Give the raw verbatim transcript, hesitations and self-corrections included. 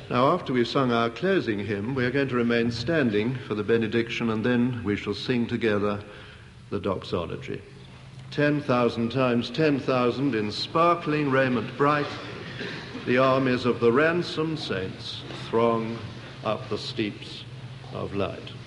Now, after we've sung our closing hymn, we're going to remain standing for the benediction, and then we shall sing together the doxology. Ten thousand times ten thousand in sparkling raiment bright, the armies of the ransomed saints throng up the steeps of light.